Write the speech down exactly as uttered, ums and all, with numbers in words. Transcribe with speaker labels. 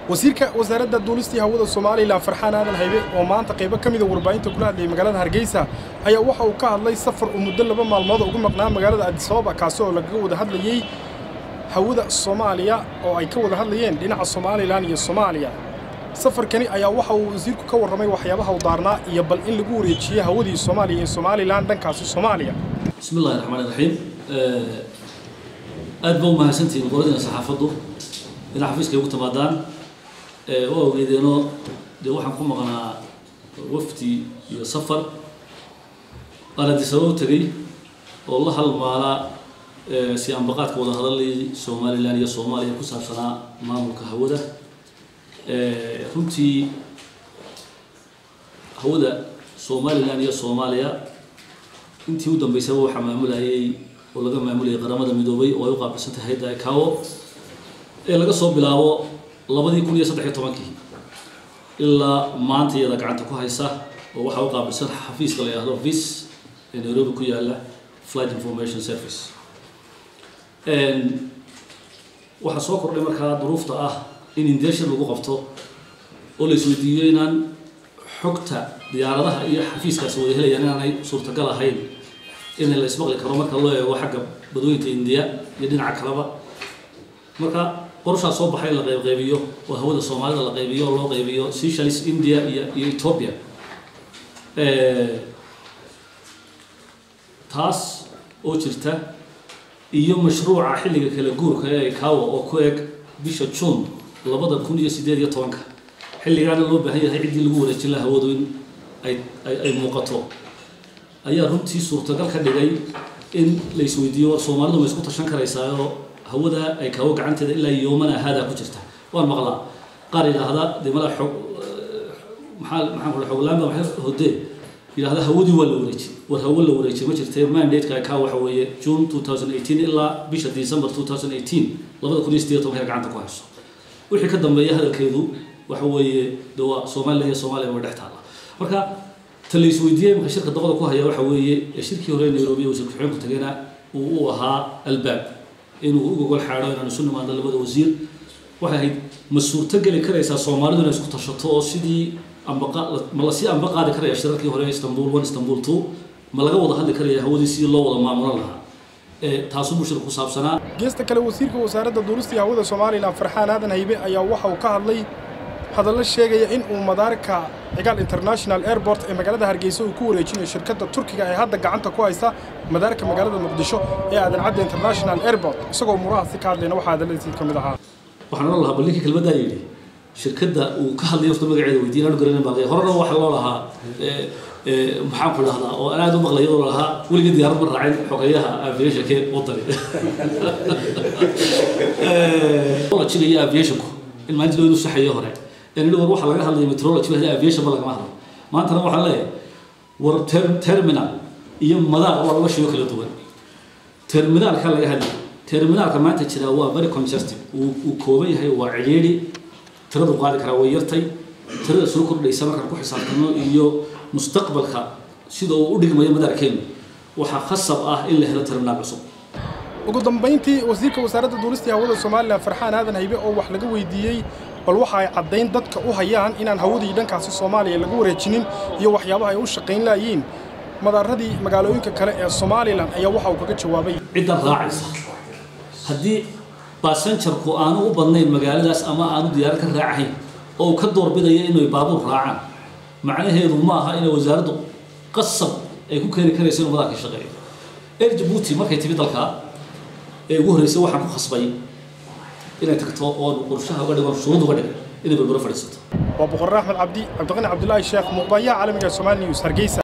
Speaker 1: wasiirka wasaaradda duulistii hawada Soomaaliland Farxaan Aadan Haybe oo maanta qayb ka mid ah warbaahinta kula hadlay magaalada Hargeysa ayaa waxa uu ka hadlay safar uu muddo laba maalmood ugu maqnaa magaalada Addis Ababa kaas oo laga wada hadlayay hawada Soomaaliya oo ay ka wada hadlayeen dhinaca Soomaaliland iyo Soomaaliya safarkani ayaa waxa uu wasiirku ka warramay waxyaabaha uu daarnaa iyo bal in lagu wareejiyo hawadii Soomaaliya iyo Soomaaliland dhankaas Soomaaliya
Speaker 2: bismillaahir rahmaanir rahiim aad buu mahadsantiin qoladina saxaafadu ila xafiiska ugu tamaadaan oo weedeeno de waxaan ku maqnaa wafti iyo safar ala disoo tagay oo la halmaala si aan baqaadka wada hadalay Soomaaliland iyo Soomaaliya ku saabsanaa maamulka hawada ee runtii hawada Soomaaliland iyo Soomaaliya intii u dambeysay waxa maamulayay oo laga maamulayay qaramada midoobay oo ay u qaabsantay hay'adda I C A O ee laga soo bilaabo labadii kun iyo saddex iyo tobankii ilaa maanta iyada gacanta ku haysa oo waxa uu qaabilsan xafiiska la yiraahdo V I S ee Nairobi ku yaala Flight Information Service and waxa soo kordhay markaa duruufta ah in indeshan lagu qabto oo la isweydiiyo inaan xogta diyaaradaha iyo xafiiskaas wada helayaan inaanay suurtagal ahayn in la ismaqli karo marka loo eego xagga badweynta India iyo dhinaca kaleba marka qorshaha soo baxay la qayb qaybiyo oo hawada Soomaalida la qaybiyo loo qaybiyo Seychelles India iyo Ethiopia ee taas oo jirta iyo mashruuca xilliga kala guurka ee I C A O oo ku eeg bisha June labada kun iyo siddeed iyo toban xilligaana loo baahan yahay cidii lagu wareejin lahaa hawadu in ay ay muuqato ayaa runtii suurtagal ka dhigay in la isweydiiyo Soomaalidu ma isku tashan karaysaa hawada ay ka gacanteeda ilaa yoomana hada ku jirta waan maqlaa qaar ilaahada dimada xog maxal maxaan ku xoglaan baa hodee ilaahada hawadi waa la wareejin war hawo la wareejin ma jirtay mandate-ka ka waxa weeye June twenty eighteen ilaa bisha December twenty eighteen labada kun iyo siddeed iyo toban gacanta ku hayso wixii ka dambeeyay hadalkeedu waxa weeye dawa Soomaaliya iyo Soomaaliya waa dhaxtaala marka taliis weydiiyay marka shirka dabada ku haya waxa weeye shirkii hore Nairobi oo shirku xubin ku tageena uu ahaa albaab inuu ugu gol xaaro inaan soo nimaado labada wasiir waxa ay masuurta gali karaysaa Soomaalidu inay isku tashato oo sidii ambaqa ma la si ambaqa qaadi karaya shirkii hore Istanbul one Istanbul two ma laga wada hadli karaya hawadii si loo wada maamulo lahaa ee taasoo bulshada ku saabsanaa
Speaker 1: geesta kale wasiirka wasaaradda duulistii hawada Soomaaliland Farxaan Aadan Haybe ayaa waxa uu ka hadlay hadallo sheegaya in uu madaarka Cigaal International Airport ee magaalada Hargeysa uu ku wareejinayo shirkadda Turkiga ee hadda gacanta ku haysa madaarka magaalada Muqdisho ee Aadan Cadde International Airport isagoo muraahasi ka hadlayna waxa hadaladiisa kamid ahaa
Speaker 2: waxaan la lahaa ballinkii kelmadda yiri shirkadda uu ka hadlayo waqti magaceeda weydiinaan garanay baaqay horena waxa loo lahaa ee ee maxaan ku dhahdaa oo aad u maqlayo oo lahaa waliga diyaarad mar raacin xogayaha aviation ke wadani ee oo jilay aviation in maanta loo saxayo hore in loo waxa laga hadlayo meteorology hada aviation ma laga hadlo maanta waxa leeyahay war terminal iyo madaar waa laga sheego kala duwan terminal ka laga hadlayo terminalka maanta jira waa very congested uu kooban yahay waa ciliiri tiradu qaadi kara way yartay tirada soo kordhaysa marka ku xisaabtano iyo mustaqbalka sida uu u dhigmayo madaarkeena waxa khasab ah in la helo terminal cusub
Speaker 1: ugu dambeyntii wasiirka wasaaradda duulistii hawada Soomaaliland Farxaan Aadan Haybe oo wax laga weydiiyay bal waxa ay cadeyn dadka u hayaan inaan hawadii dhankaas Soomaaliya lagu wareejinin iyo waxyaabaha ay u shaqeyn laayeen madaaradii magaalooyinka kale ee Soomaaliland ayaa waxa uu kaga jawaabay
Speaker 2: cid raacaysa hadii passenger-ku aanu u badnayn magaaladaas ama aanu diyaar ka raacayn oo ka doorbidaya inuu baabuur raacaan macnaheedu ma aha in wasaaraddu qasab ay ku keenin karayso inuu madaarka shaqeeyo ee Djibouti markay timid dalka ee ugu horeysay waxaan ku khasbay inay tagto oo qorshaha uga dhigo shuruud uga dhigo inay balbaro fadhiisato
Speaker 1: waa Boqor Axmed Cabdi Cabdiqani Cabdullaahi Sheekh muqbaaya caalamiga Soomaali News Hargeysa.